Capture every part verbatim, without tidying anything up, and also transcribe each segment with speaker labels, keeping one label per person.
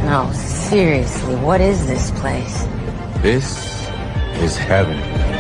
Speaker 1: No, seriously, what is this place?
Speaker 2: This is heaven.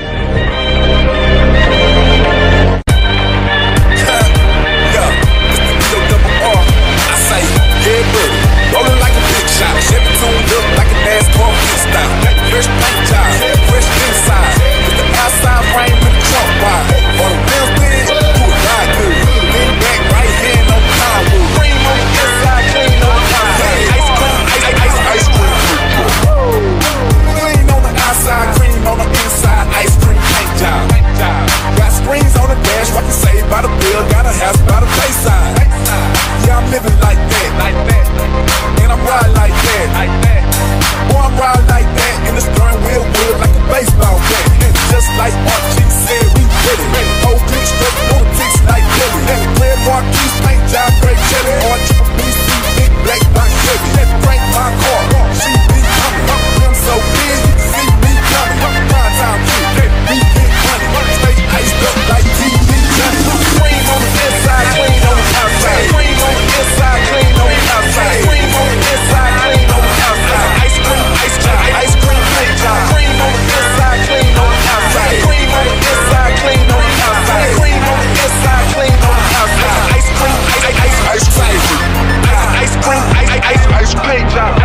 Speaker 3: Rolling like a big shot, Chevy tuned up like a NASCAR pit stop. Fresh paint job, fresh inside, with the outside frame and the trunk wide. On the wheels big, do it ride good. Lean back, right hand on the hardwood. Cream on the inside, clean on the outside. Ice cream, ice, ice, ice cream. Clean on the outside, cream on the inside. Ice cream paint job. Got springs on the dash, I can save by the bill. Got a house by the bayside. Yeah, I'm living like that, like that. And I'm riding like that, like that. Boy, I'm riding like that. And the steering wheel wheel like a baseball bat. And just like Archie said, we ready. Whole click straight lunatics like Billy. And the clear marquee paint job, great jelly. On triple B C, big black box Chevy. Let me crank my car, she be coming. I'm so big, you can see me coming. Prime time kid, we get money. Stay iced up like T V Johnny. Cream on the inside, clean on the outside. Cream on the inside, clean on the outside. Cream on the inside, clean on the outside. Ice cream, ice job, ice cream, paint job. Cream on the inside, clean on the outside. Cream on the inside, clean on the outside. Cream on the inside, clean on the outside. Ice cream, ice, ice, ice, ice, ice cream, ice, ice, ice, ice paint job.